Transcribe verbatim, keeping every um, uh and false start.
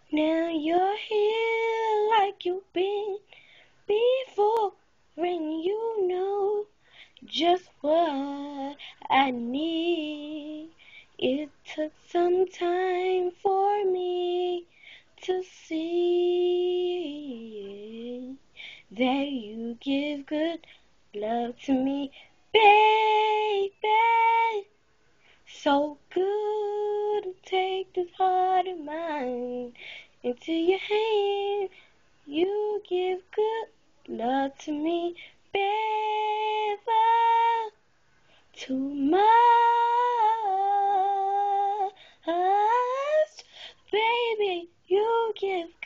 Now you're here like you've been before, and you know just what I need. It took some time for me to see that you give good love to me, baby. So good to take this heart of mine into your hand. You give good love to me, baby. Too much, baby. You give